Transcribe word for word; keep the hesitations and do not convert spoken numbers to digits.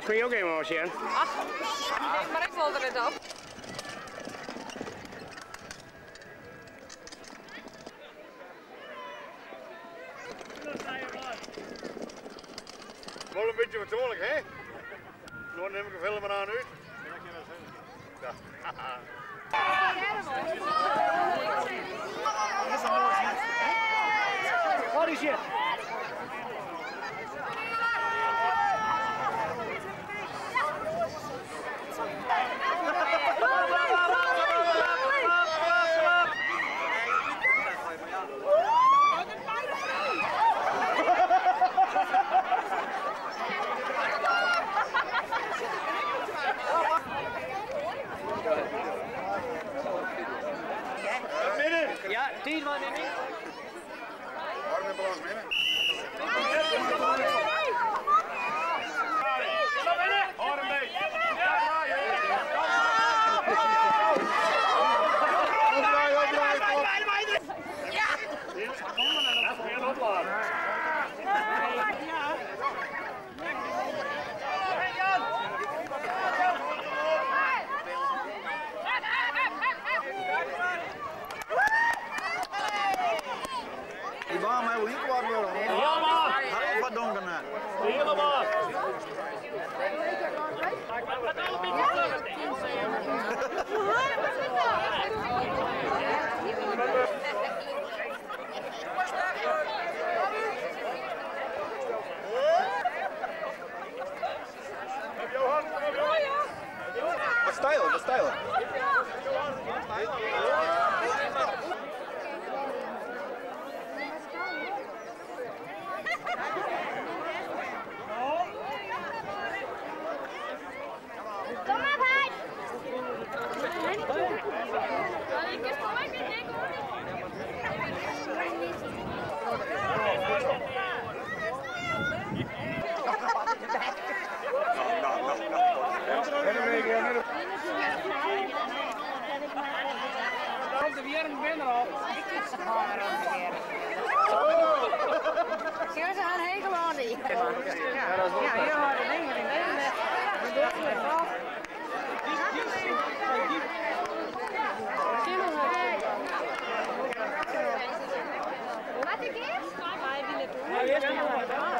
kun je ook eenmaal zien. Ach, ik denk maar ik wil er net op. Wel een beetje vertoonlijk, hè? Nu neem ik een film aan uit. Ja. Wat is je? Ja, tien man in. Waarom in balans binnen? Hoor een beetje. Die baan mij wel niet kwaad worden. Helemaal. Half wat donker naar. Helemaal. Wat stijl, wat stijl. Kom maar, Hij! Ik is voor mij niet, ik hoor Komt er weer een binnen al. Zie je, ze gaan heen gewoon niet. Ja, dat is wel. Ja, hier hoor je dingen in. Wat ik is? Ja, eerst nog wat.